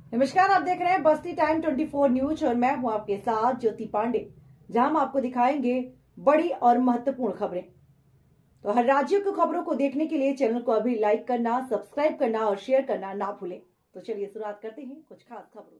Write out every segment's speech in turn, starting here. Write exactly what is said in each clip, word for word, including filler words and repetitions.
नमस्कार, आप देख रहे हैं बस्ती टाइम चौबीस न्यूज और मैं हूं आपके साथ ज्योति पांडे, जहां हम आपको दिखाएंगे बड़ी और महत्वपूर्ण खबरें। तो हर राज्य की खबरों को देखने के लिए चैनल को अभी लाइक करना, सब्सक्राइब करना और शेयर करना ना भूलें। तो चलिए शुरुआत करते हैं कुछ खास खबरों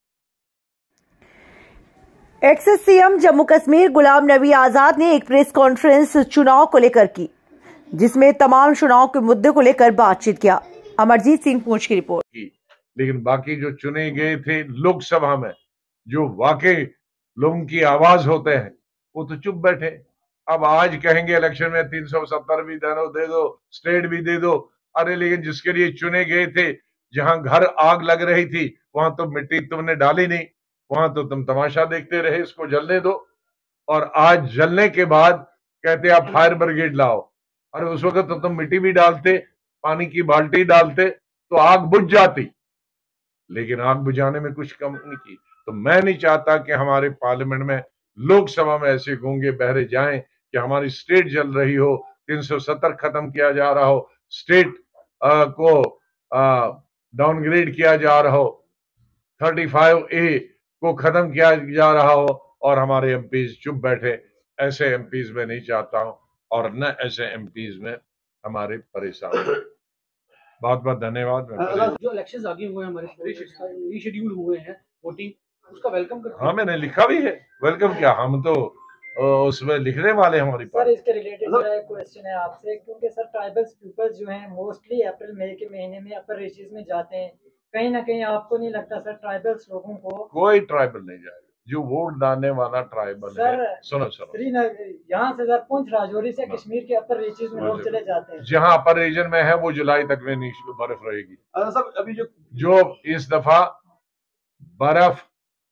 से। एक्स सीएम जम्मू कश्मीर गुलाम नबी आजाद ने एक प्रेस कॉन्फ्रेंस चुनाव को लेकर की, जिसमें तमाम चुनाव के मुद्दे को लेकर बातचीत किया। अमरजीत सिंह पूंछ की रिपोर्ट। लेकिन बाकी जो चुने गए थे लोकसभा में, जो वाकई लोगों की आवाज होते हैं, वो तो चुप बैठे। अब आज कहेंगे इलेक्शन में तीन सौ सत्तर भी दे दो दे दो स्टेट भी दे दो। अरे लेकिन जिसके लिए चुने गए थे, जहां घर आग लग रही थी, वहां तो मिट्टी तुमने डाली नहीं, वहां तो तुम तमाशा देखते रहे, इसको जलने दो। और आज जलने के बाद कहते आप फायर ब्रिगेड लाओ। अरे उस वक्त तो तुम मिट्टी भी डालते, पानी की बाल्टी डालते तो आग बुझ जाती, लेकिन आग बुझाने में कुछ कम नहीं की। तो मैं नहीं चाहता कि हमारे पार्लियामेंट में, लोकसभा में ऐसे गूंगे बहरे जाएं कि हमारी स्टेट जल रही हो, तीन सौ सत्तर खत्म किया जा रहा हो, स्टेट आ, को डाउनग्रेड किया जा रहा हो, पैंतीस ए को खत्म किया जा रहा हो और हमारे एमपीज चुप बैठे। ऐसे एमपीज में नहीं चाहता हूं और न ऐसे एमपीज में हमारे परेशान। बहुत बहुत धन्यवाद। जो इलेक्शंस आगे हुए हैं हमारे रीशेड्यूल हुए हैं वोटिंग, उसका वेलकम करते हैं। हाँ, मैंने लिखा भी है। वेलकम क्या, हम तो उसमें लिखने वाले हैं हमारी सर। इसके रिलेटेड मेरा एक क्वेश्चन है आपसे, क्योंकि सर ट्राइबल्स पीपल्स जो हैं मोस्टली अप्रैल मई के महीने में अपर रीचेस में जाते हैं। कहीं ना कहीं आपको नहीं लगता सर ट्राइबल्स लोगों को? कोई ट्राइबल नहीं जाएगा, जो वोट डालने वाला ट्राइबल सर है। सुनो सुनो, श्रीनगर यहाँ से सर पुंछ राजौरी से कश्मीर के अपर रीचेस में लोग चले जाते हैं। जहाँ अपर रीजन में है वो जुलाई तक में नीचे बर्फ रहेगी। सब अभी जो जो इस दफा बर्फ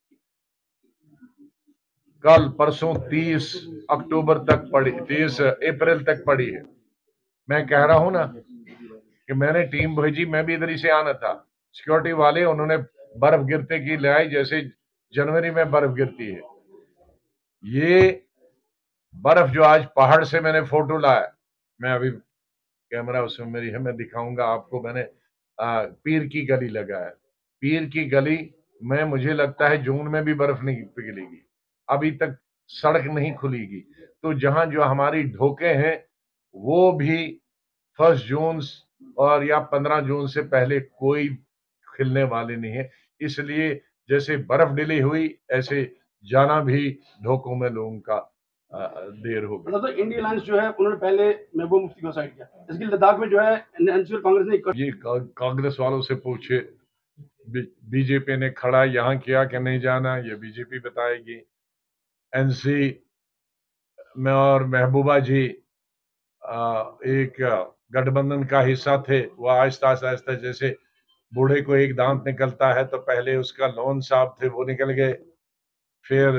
कल परसों तीस अक्टूबर तक पड़ी, तीस अप्रैल तक पड़ी है। मैं कह रहा हूं ना कि मैंने टीम भेजी, मैं भी इधर ही से आना था। सिक्योरिटी वाले उन्होंने बर्फ गिरते की लाई जैसे जनवरी में बर्फ गिरती है। ये बर्फ जो आज पहाड़ से मैंने फोटो लाया, मैं अभी कैमरा उसमें मेरी है, मैं दिखाऊंगा आपको। मैंने आ, पीर की गली लगाया। पीर की गली में मुझे लगता है जून में भी बर्फ नहीं पिघलेगी, अभी तक सड़क नहीं खुलेगी। तो जहां जो हमारी ढोके हैं वो भी फर्स्ट जून और या पंद्रह जून से पहले कोई खिलने वाले नहीं है। इसलिए जैसे बर्फ डिली हुई, ऐसे जाना भी ढोकों में लोगों का देर हो गई। मतलब तो इंडिया अलायंस जो है उन्होंने पहले महबूब मुफ्ती को साइड किया, इसकी लद्दाख में जो है नेशनल कांग्रेस ने, ये कांग्रेस वालों से पूछे, बीजेपी ने खड़ा यहाँ किया कि नहीं जाना, ये बीजेपी बताएगी। एनसी में और महबूबा जी एक गठबंधन का हिस्सा थे, वो आहिस्ता आहिस्ता जैसे बूढ़े को एक दांत निकलता है तो पहले उसका लोन साहब थे वो निकल गए, फिर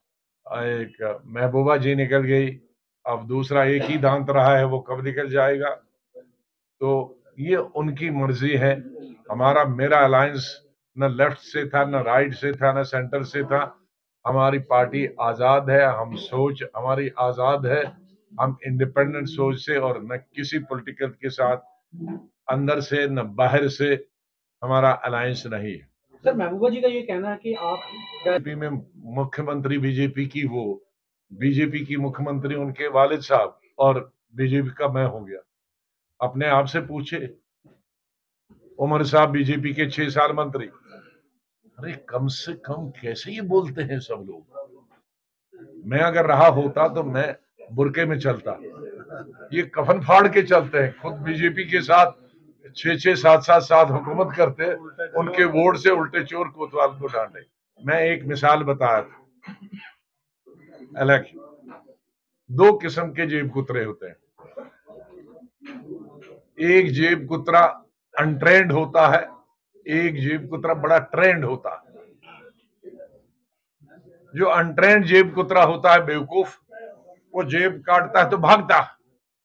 एक महबूबा जी निकल गई, अब दूसरा एक ही दांत रहा है, वो कब निकल जाएगा। तो ये उनकी मर्जी है। हमारा मेरा अलायंस न लेफ्ट से था, न राइट से था, न सेंटर से था। हमारी पार्टी आजाद है, हम सोच हमारी आजाद है, हम इंडिपेंडेंट सोच से और न किसी पॉलिटिकल के साथ अंदर से न बाहर से हमारा अलायंस नहीं है। सर महबूबा जी का ये कहना है कि आप बीजेपी में मुख्यमंत्री बीजेपी की, वो बीजेपी की मुख्यमंत्री उनके वालिद साहब और बीजेपी का मैं हो गया। अपने आप से पूछे, उमर साहब बीजेपी के छह साल मंत्री। अरे कम से कम कैसे ये बोलते हैं सब लोग। मैं अगर रहा होता तो मैं बुरके में चलता, ये कफन फाड़ के चलते हैं। खुद बीजेपी के साथ छह छह सात सात सात हुकूमत करते, उनके वोट से उल्टे चोर कोतवाल को डांटे। मैं एक मिसाल बताया था, इलेक्शन दो किस्म के जेब कुतरे होते हैं। एक जेब कुतरा अनट्रेंड होता है, एक जेब कुतरा बड़ा ट्रेंड होता है। जो अनट्रेंड जेब कुतरा होता है बेवकूफ, वो जेब काटता है तो भागता है,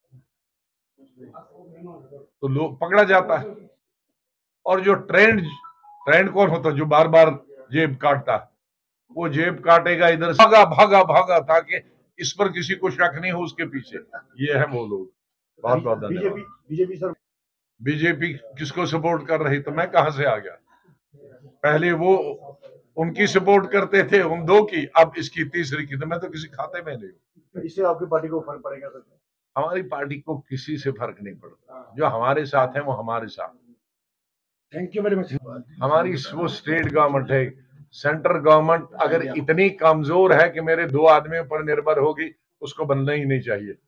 तो लोग पकड़ा जाता है। और जो ट्रेंड ट्रेंड कौन होता है, जो बार बार जेब काटता है, वो जेब काटेगा इधर भागा भागा भागा ताकि इस पर किसी को शक नहीं हो उसके पीछे। ये है वो लोग। बहुत बहुत धन्यवाद। बीजेपी सर बीजेपी किसको सपोर्ट कर रही, तो मैं कहां से आ गया। पहले वो उनकी सपोर्ट करते थे, उन दो की, अब इसकी तीसरी की। तो मैं तो किसी खाते में नहीं हूँ। इससे आपकी पार्टी को फर्क पड़ेगा सर? हमारी पार्टी को किसी से फर्क नहीं पड़ता, जो हमारे साथ है वो हमारे साथ। Thank you very much. हमारी वो स्टेट गवर्नमेंट है, सेंट्रल गवर्नमेंट अगर इतनी कमजोर है कि मेरे दो आदमियों पर निर्भर होगी, उसको बनना ही नहीं चाहिए।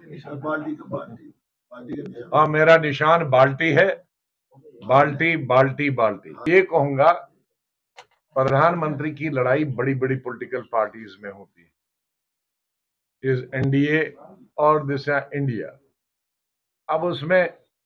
हाँ, मेरा निशान बाल्टी है, बाल्टी बाल्टी बाल्टी। ये कहूंगा, प्रधानमंत्री की लड़ाई बड़ी बड़ी पॉलिटिकल पार्टीज में होती है, इज एनडीए और दिस इंडिया। अब उसमें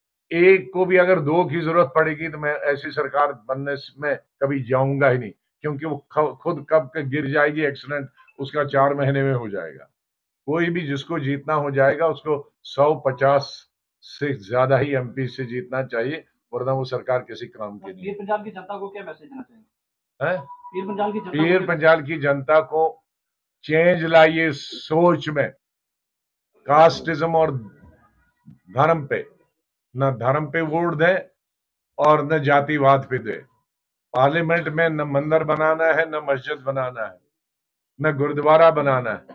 एक को भी अगर दो की जरूरत पड़ेगी तो मैं ऐसी सरकार बनने में कभी जाऊंगा ही नहीं, क्योंकि वो खुद कब गिर जाएगी, एक्सीडेंट उसका चार महीने में हो जाएगा। कोई भी जिसको जीतना हो जाएगा उसको सौ पचास से ज्यादा ही एमपी से जीतना चाहिए, वरना वो सरकार किसी काम की नहीं। पीर पंजाल की जनता को क्या मैसेज देना चाहिए? है पीर पंजाल की जनता पीर पंजाल की जनता को चेंज लाइए सोच में, कास्टिज्म और धर्म पे, न धर्म पे वोट दे और न जातिवाद पे दे। पार्लियामेंट में न मंदिर बनाना है, न मस्जिद बनाना है, न गुरुद्वारा बनाना है।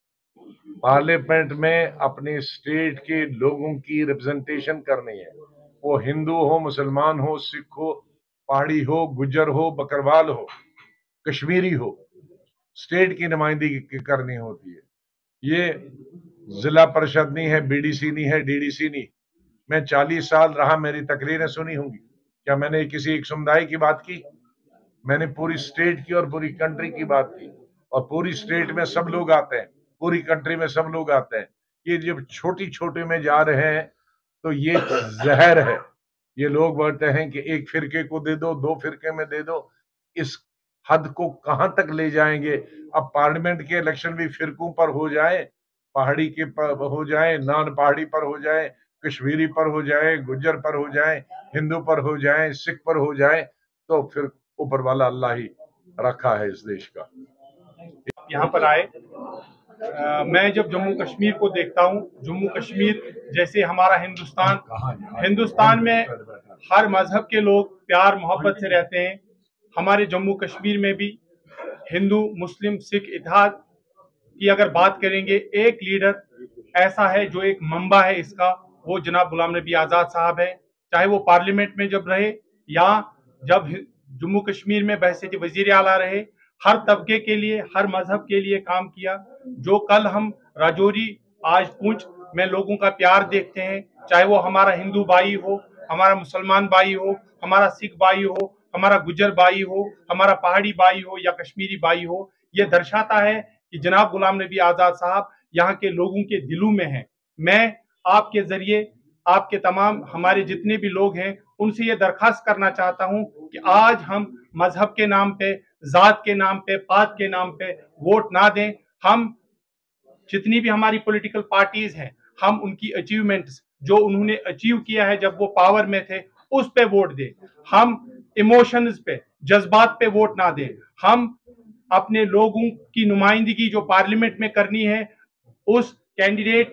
पार्लियामेंट में अपने स्टेट के लोगों की रिप्रेजेंटेशन करनी है, वो हिंदू हो, मुसलमान हो, सिख हो, पहाड़ी हो, गुज्जर हो, बकरवाल हो, कश्मीरी हो, स्टेट की नुमाइंदगी करनी होती है। ये जिला परिषद नहीं है, बीडीसी नहीं है, डीडीसी नहीं। मैं चालीस साल रहा, मेरी तकरीरें सुनी होंगी। क्या मैंने किसी एक समुदाय की बात की? मैंने पूरी स्टेट की और पूरी कंट्री की बात की, और पूरी स्टेट में सब लोग आते हैं, पूरी कंट्री में सब लोग आते हैं। ये जब छोटी छोटे में जा रहे हैं तो ये जहर है। ये लोग बोलते हैं कि एक फिरके को दे दो, दो फिरके में दे दो, इस हद को कहां तक ले जाएंगे? अब पार्लियामेंट के इलेक्शन भी फिरकों पर हो जाए, पहाड़ी के पर हो जाए, नॉन पहाड़ी पर हो जाए, कश्मीरी पर हो जाए, गुज्जर पर हो जाए, हिंदू पर हो जाए, सिख पर हो जाए, तो फिर ऊपर वाला अल्लाह ही रखा है इस देश का। यहाँ पर आए, आ, मैं जब जम्मू कश्मीर को देखता हूँ, जम्मू कश्मीर जैसे हमारा हिंदुस्तान, हिंदुस्तान में हर मजहब के लोग प्यार मोहब्बत से रहते हैं। हमारे जम्मू कश्मीर में भी हिंदू, मुस्लिम, सिख, इत्तेहाद की अगर बात करेंगे, एक लीडर ऐसा है जो एक मंबा है इसका, वो जनाब गुलाम नबी आज़ाद साहब है। चाहे वो पार्लियामेंट में जब रहे या जब जम्मू कश्मीर में बहसीत वजीर आला रहे, हर तबके के लिए, हर मजहब के लिए काम किया। जो कल हम राजौरी, आज पुंछ में लोगों का प्यार देखते हैं, चाहे वो हमारा हिंदू भाई हो, हमारा मुसलमान भाई हो, हमारा सिख भाई हो, हमारा गुज्जर भाई हो, हमारा पहाड़ी भाई हो या कश्मीरी भाई हो, ये दर्शाता है कि जनाब गुलाम नबी आज़ाद साहब यहाँ के लोगों के दिलों में हैं। मैं आपके जरिए आपके तमाम हमारे जितने भी लोग हैं उनसे ये दरखास्त करना चाहता हूं कि आज हम मजहब के नाम पे, जात के नाम पे, पात के नाम पे वोट ना दें। हम जितनी भी हमारी पॉलिटिकल पार्टीज हैं, हम उनकी अचीवमेंट्स जो उन्होंने अचीव किया है जब वो पावर में थे, उस पे वोट दें। हम इमोशंस पे, जज्बात पे वोट ना दें। हम अपने लोगों की नुमाइंदगी जो पार्लियामेंट में करनी है, उस कैंडिडेट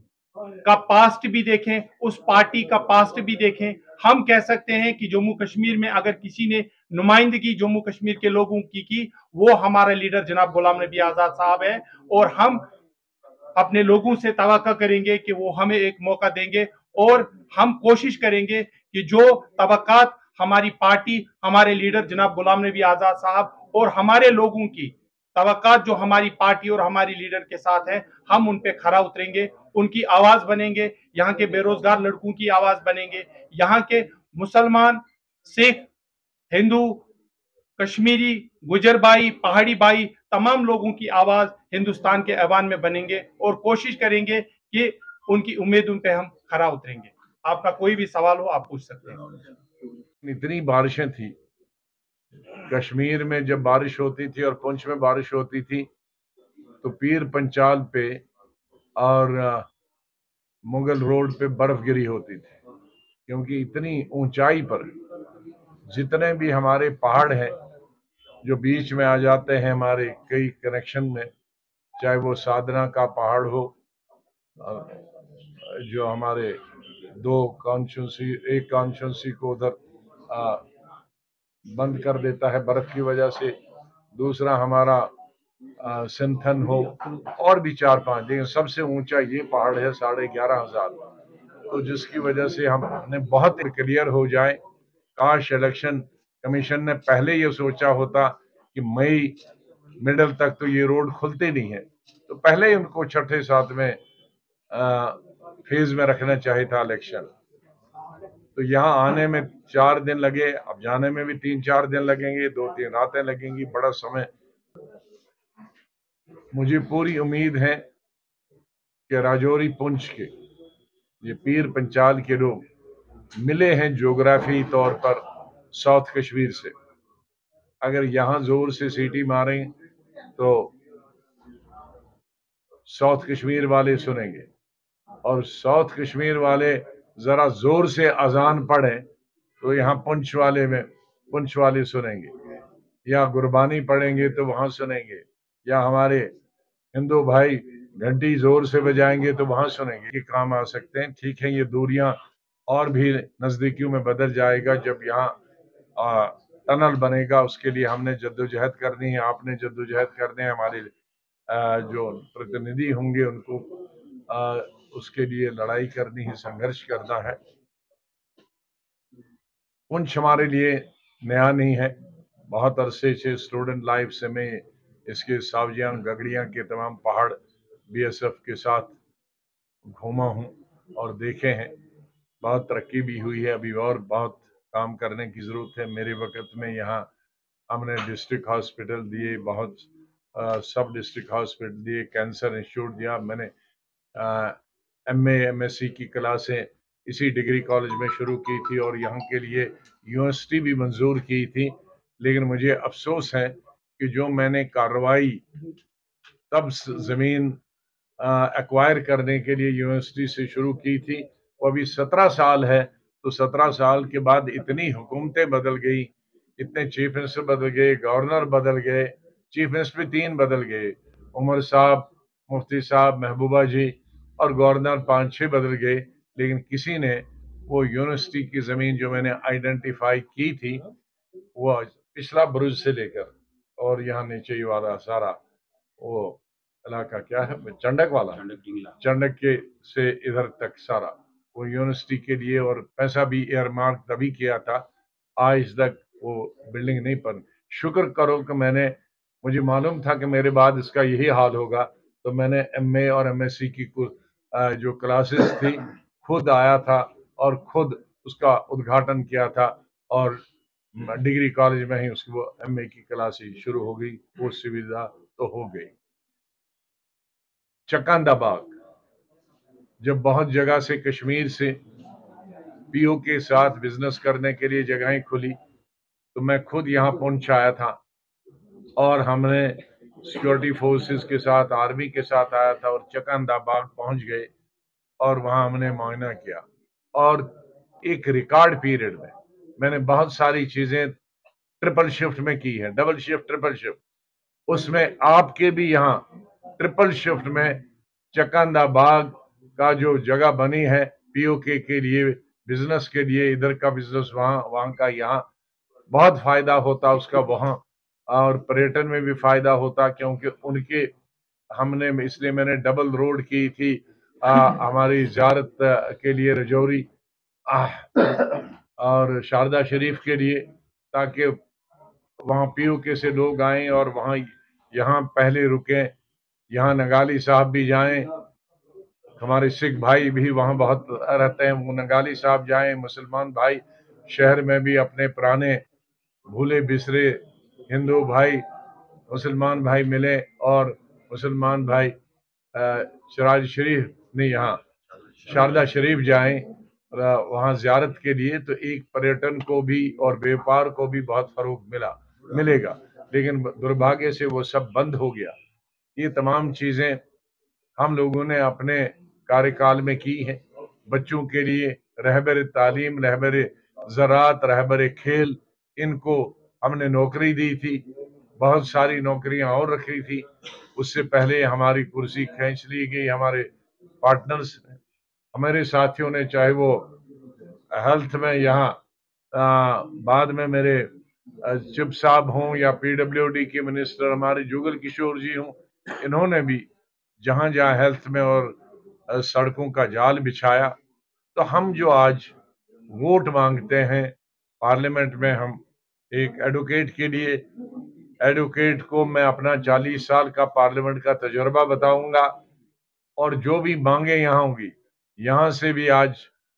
का पास्ट भी देखें, उस पार्टी का पास्ट भी देखें। हम कह सकते हैं कि जम्मू कश्मीर में अगर किसी ने नुमाइंदगी जम्मू कश्मीर के लोगों की की, वो हमारा लीडर जनाब गुलाम नबी आज़ाद साहब है। और हम अपने लोगों से तवक्का करेंगे कि वो हमें एक मौका देंगे, और हम कोशिश करेंगे कि जो तवक्कात हमारी पार्टी, हमारे लीडर जनाब गुलाम नबी आज़ाद साहब और हमारे लोगों की तवक्कात जो हमारी पार्टी और हमारी लीडर के साथ है, हम उन पे खरा उतरेंगे, उनकी आवाज बनेंगे, यहाँ के बेरोजगार लड़कों की आवाज बनेंगे, यहाँ के मुसलमान, सिख, हिंदू, कश्मीरी, गुजर भाई, पहाड़ी भाई, तमाम लोगों की आवाज हिंदुस्तान के ऐवान में बनेंगे और कोशिश करेंगे कि उनकी उम्मीदों पे हम खरा उतरेंगे। आपका कोई भी सवाल हो आप पूछ सकते हैं। इतनी बारिशें थी कश्मीर में, जब बारिश होती थी और पुंछ में बारिश होती थी तो पीर पंचाल पे और मुगल रोड पे बर्फ गिरी होती थी, क्योंकि इतनी ऊंचाई पर जितने भी हमारे पहाड़ हैं जो बीच में आ जाते हैं हमारे कई कनेक्शन में, चाहे वो साधना का पहाड़ हो, जो हमारे दो कॉन्स्टिट्यूंसी, एक कॉन्स्टिट्यूंसी को उधर बंद कर देता है बर्फ की वजह से, दूसरा हमारा आ, सिंथन हो, और भी चार पांच, लेकिन सबसे ऊंचा ये पहाड़ है साढ़े ग्यारह हजार, तो जिसकी वजह से हमने बहुत क्लियर हो जाए। काश इलेक्शन कमीशन ने पहले ये सोचा होता कि मई मिडल तक तो ये रोड खुलते नहीं है, तो पहले ही उनको छठे सातवें फेज में रखना चाहिए था इलेक्शन। तो यहाँ आने में चार दिन लगे, अब जाने में भी तीन चार दिन लगेंगे, दो तीन रातें लगेंगी, बड़ा समय। मुझे पूरी उम्मीद है कि राजौरी पुंछ के ये पीर पंचाल के लोग मिले हैं ज्योग्राफी तौर पर साउथ कश्मीर से, अगर यहाँ जोर से सीटी मारें तो साउथ कश्मीर वाले सुनेंगे, और साउथ कश्मीर वाले जरा जोर से अजान पढ़े तो यहाँ पुंछ वाले में पुंछ वाले सुनेंगे, या गुरबानी पढ़ेंगे तो वहां सुनेंगे, या हमारे हिंदू भाई घंटी जोर से बजाएंगे तो वहां सुनेंगे, ये काम आ सकते हैं। ठीक है, ये दूरियां और भी नजदीकियों में बदल जाएगा जब यहाँ टनल बनेगा, उसके लिए हमने जद्दोजहद करनी है, आपने जद्दोजहद करने हैं, हमारे आ, जो प्रतिनिधि होंगे उनको आ, उसके लिए लड़ाई करनी है, संघर्ष करना है। पुंछ हमारे लिए नया नहीं है, बहुत अरसे से स्टूडेंट लाइफ से मैं इसके सावजियां गगड़ियां के तमाम पहाड़ बीएसएफ के साथ घूमा हूं और देखे हैं। बहुत तरक्की भी हुई है, अभी और बहुत काम करने की जरूरत है। मेरे वक्त में यहाँ हमने डिस्ट्रिक्ट हॉस्पिटल दिए, बहुत आ, सब डिस्ट्रिक्ट हॉस्पिटल दिए, कैंसर इंस्टीट्यूट दिया। मैंने M A M S C की क्लासें इसी डिग्री कॉलेज में शुरू की थी और यहाँ के लिए यूनिवर्सिटी भी मंजूर की थी, लेकिन मुझे अफसोस है कि जो मैंने कार्रवाई तब जमीन एक्वायर करने के लिए यूनिवर्सिटी से शुरू की थी वो अभी सत्रह साल है, तो सत्रह साल के बाद इतनी हुकूमतें बदल गई, इतने चीफ मिनिस्टर बदल गए, गवर्नर बदल गए, चीफ मिनिस्टर भी तीन बदल गए, उमर साहब, मुफ्ती साहब, महबूबा जी, और गवर्नर पांच छह बदल गए, लेकिन किसी ने वो यूनिवर्सिटी की जमीन जो मैंने आइडेंटिफाई की थी वो पिछला बुरुज से लेकर और यहाँ नीचे वाला सारा वो इलाका क्या है, चंडक वाला, चंडक के से इधर तक सारा वो यूनिवर्सिटी के लिए, और पैसा भी एयरमार्क तभी किया था, आज तक वो बिल्डिंग नहीं बन। शुक्र करो कि मैंने, मुझे मालूम था कि मेरे बाद इसका यही हाल होगा, तो मैंने एमए और एमएससी की जो क्लासेस थी खुद आया था और खुद उसका उद्घाटन किया था, और डिग्री कॉलेज में ही उसकी वो एमए की क्लासेस शुरू हो गई, वो सुविधा तो हो गई। चकंदा बाग, जब बहुत जगह से कश्मीर से पीओ के साथ बिजनेस करने के लिए जगहें खुली तो मैं खुद यहाँ पुंछ आया था और हमने सिक्योरिटी फोर्सेस के साथ, आर्मी के साथ आया था और चकंदा बाग पहुंच गए और वहां हमने मुआयना किया, और एक रिकॉर्ड पीरियड में मैंने बहुत सारी चीजें ट्रिपल शिफ्ट में की है, डबल शिफ्ट, ट्रिपल शिफ्ट, उसमें आपके भी यहाँ ट्रिपल शिफ्ट में चकंदा बाग का जो जगह बनी है पीओके के लिए, बिजनेस के लिए, इधर का बिजनेस वहाँ, वहाँ का यहाँ, बहुत फायदा होता उसका वहाँ, और पर्यटन में भी फायदा होता, क्योंकि उनके हमने, इसलिए मैंने डबल रोड की थी आ, हमारी ज़ियारत के लिए रजौरी और शारदा शरीफ के लिए, ताकि वहाँ पीओके से लोग आएं और वहाँ यहाँ पहले रुकें, यहाँ नगाली साहब भी जाएं, हमारे सिख भाई भी वहाँ बहुत रहते हैं, वो नगाली साहब जाएं, मुसलमान भाई शहर में भी अपने पुराने भूले बिसरे हिंदू भाई, मुसलमान भाई मिले, और मुसलमान भाई शराज शरीफ नहीं, यहाँ शारदा शरीफ जाएं वहाँ ज़ियारत के लिए, तो एक पर्यटन को भी और व्यापार को भी बहुत फरोग मिला मिलेगा। लेकिन दुर्भाग्य से वो सब बंद हो गया। ये तमाम चीज़ें हम लोगों ने अपने कार्यकाल में की हैं, बच्चों के लिए रहबर तालीम, रहबर ज़राअत, रहबर खेल, इनको हमने नौकरी दी थी, बहुत सारी नौकरियां और रखी थी, उससे पहले हमारी कुर्सी खींच ली गई हमारे पार्टनर्स ने, हमारे साथियों ने, चाहे वो हेल्थ में यहाँ बाद में मेरे चिप साहब हों या पीडब्ल्यूडी के मिनिस्टर हमारे जुगल किशोर जी हों, इन्होंने भी जहां जहां हेल्थ में और सड़कों का जाल बिछाया। तो हम जो आज वोट मांगते हैं पार्लियामेंट में, हम एक एडवोकेट के लिए, एडवोकेट को मैं अपना चालीस साल का पार्लियामेंट का तजुर्बा बताऊंगा और जो भी मांगे यहाँ होंगी, यहाँ से भी आज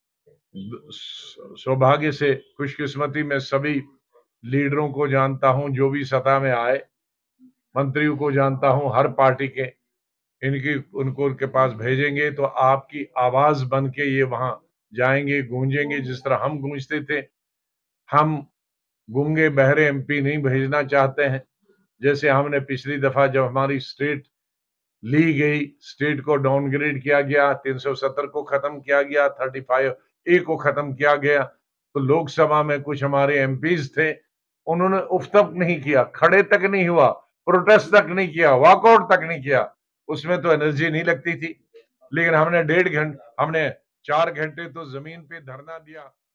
सौभाग्य से, खुशकिस्मती में सभी लीडरों को जानता हूं, जो भी सत्ता में आए, मंत्रियों को जानता हूं हर पार्टी के, इनकी उनको उनके पास भेजेंगे तो आपकी आवाज बन के ये वहां जाएंगे, गूंजेंगे जिस तरह हम गूंजते थे। हम गूंगे बहरे एमपी नहीं भेजना चाहते हैं। जैसे हमने पिछली दफा जब हमारी स्टेट ली गई, स्टेट को डाउनग्रेड किया गया, तीन सौ सत्तर को खत्म किया गया, पैंतीस ए को खत्म किया गया, तो लोकसभा में कुछ हमारे एमपीज थे, उन्होंने उफ तक नहीं किया, खड़े तक नहीं हुआ, प्रोटेस्ट तक नहीं किया, वॉकआउट तक नहीं किया। उसमें तो एनर्जी नहीं लगती थी, लेकिन हमने डेढ़ घंटे हमने चार घंटे तो जमीन पे धरना दिया।